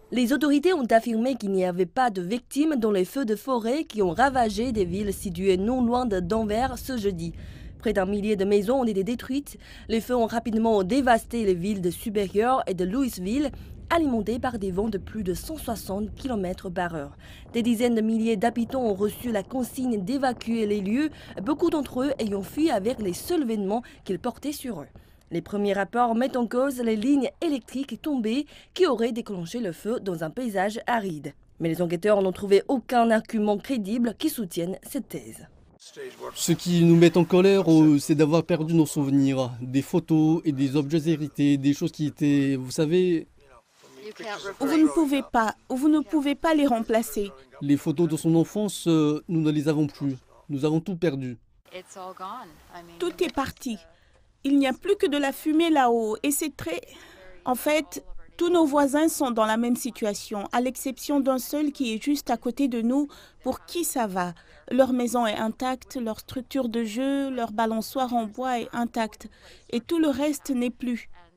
Les autorités ont affirmé qu'il n'y avait pas de victimes dans les feux de forêt qui ont ravagé des villes situées non loin de Denver ce jeudi. Près d'un millier de maisons ont été détruites. Les feux ont rapidement dévasté les villes de Superior et de Louisville, alimentées par des vents de plus de 160 km/h. Des dizaines de milliers d'habitants ont reçu la consigne d'évacuer les lieux, beaucoup d'entre eux ayant fui avec les seuls vêtements qu'ils portaient sur eux. Les premiers rapports mettent en cause les lignes électriques tombées qui auraient déclenché le feu dans un paysage aride. Mais les enquêteurs n'ont trouvé aucun argument crédible qui soutienne cette thèse. Ce qui nous met en colère, c'est d'avoir perdu nos souvenirs, des photos et des objets hérités, des choses qui étaient, vous savez, Vous ne pouvez pas les remplacer. les photos de son enfance, nous ne les avons plus. Nous avons tout perdu. Tout est parti. Il n'y a plus que de la fumée là-haut et c'est très... En fait, tous nos voisins sont dans la même situation, à l'exception d'un seul qui est juste à côté de nous, pour qui ça va. Leur maison est intacte, leur structure de jeu, leur balançoire en bois est intacte et tout le reste n'est plus.